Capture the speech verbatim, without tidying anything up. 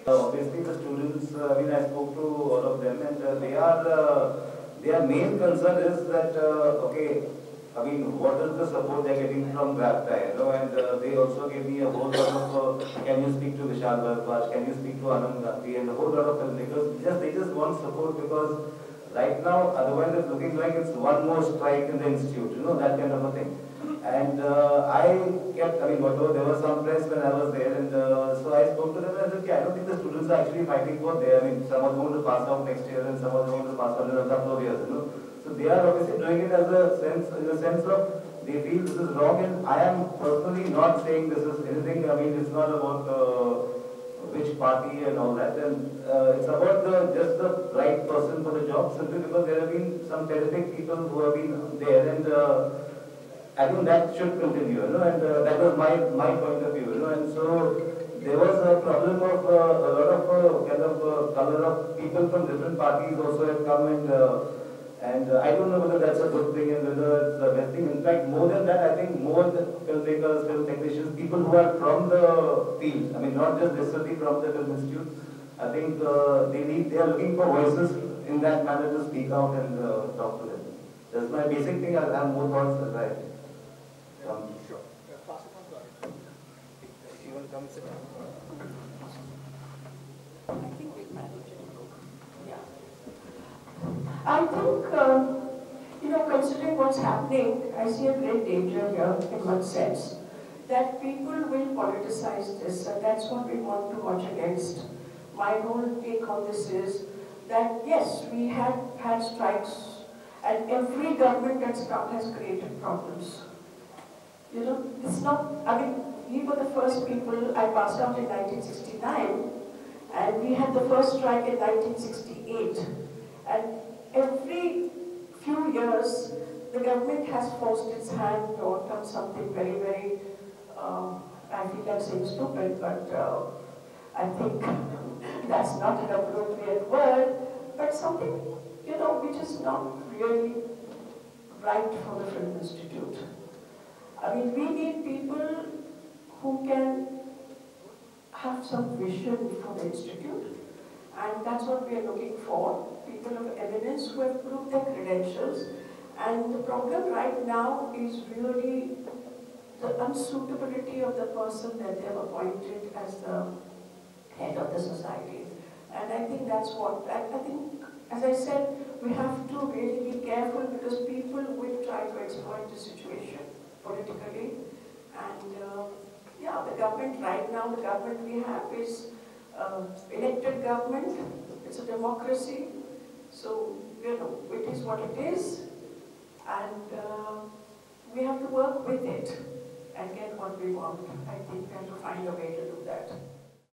Obviously, the students, uh, I mean, I spoke to all of them, and uh, they are, uh, their main concern is that, uh, okay, I mean, what is the support they're getting from GrabTie, you know, and uh, they also gave me a whole lot of, uh, can you speak to Vishal Bharadwaj, can you speak to Anand Gandhi, and a whole lot of filmmakers. Just, they just want support because right now, otherwise it's looking like it's one more strike in the institute, you know, that kind of a thing. And uh, I kept, I mean, whatever, there was some press when I was there, and uh, so I spoke to them and I said, okay, I don't think the students are actually fighting for there. I mean, some are going to pass out next year and some are going to pass out in a couple of years, you know. So they are obviously doing it as a sense, in a sense of, they feel this is wrong, and I am personally not saying this is anything, I mean, it's not about uh, which party and all that, and uh, it's about the, just the right person for the job, simply because there have been some terrific people who have been there, and uh, I think that should continue, you know, and uh, that was my my point of view, you know, and so there was a problem of uh, a lot of uh, kind of uh, color of people from different parties also have come, and uh, and uh, I don't know whether that's a good thing and whether it's the best thing. In fact, more than that, I think more the filmmakers, film technicians, people who are from the field, I mean, not just necessarily from the film institute, I think uh, they need, they are looking for voices in that manner to speak out and uh, talk to them. That's my basic thing. I have more thoughts as I. Um, Sure. Pass it on to Arun. If you want to come sit down. I think we've managed it. Yeah. I think, uh, you know, considering what's happening, I see a great danger here in one sense, that people will politicize this, and that's what we want to watch against. My whole take on this is that, yes, we have had strikes, and every government that's come has created problems. You know, it's not, I mean, we were the first people, I passed out in nineteen sixty-nine, and we had the first strike in nineteen sixty-eight. And every few years, the government has forced its hand or done something very, very, um, I feel like saying stupid, but uh, I think that's not an appropriate word, but something, you know, which is not really right for the Film Institute. I mean, we need people who can have some vision for the Institute, and that's what we are looking for, people of eminence who have proved their credentials. And the problem right now is really the unsuitability of the person that they have appointed as the head of the society. And I think that's what, I, I think, as I said, we have to really be careful because people will try to exploit the situation politically. And uh, yeah, the government right now, the government we have is uh, elected government. It's a democracy. So, you know, it is what it is. And uh, we have to work with it and get what we want. I think we have to find a way to do that.